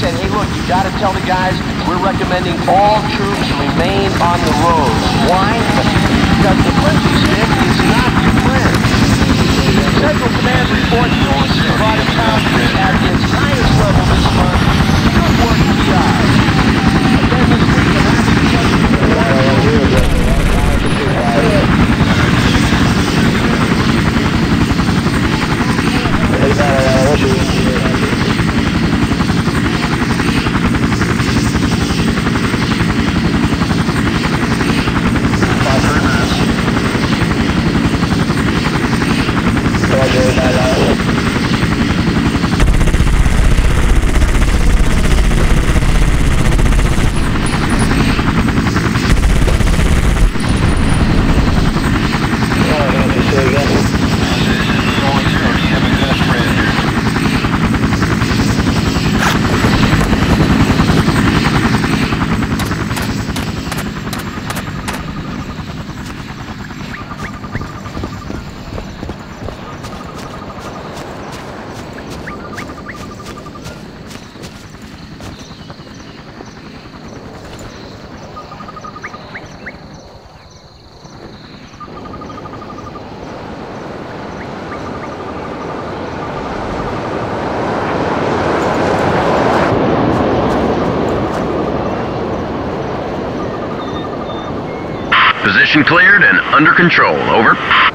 said, hey, look, you got to tell the guys we're recommending all troops remain on the roads. Why? Because the flimsy stick is not your friend. Central Command reports police brought in boundaries at its highest level this month. Good work, PI. Again this week, the Nazi Position cleared and under control. Over.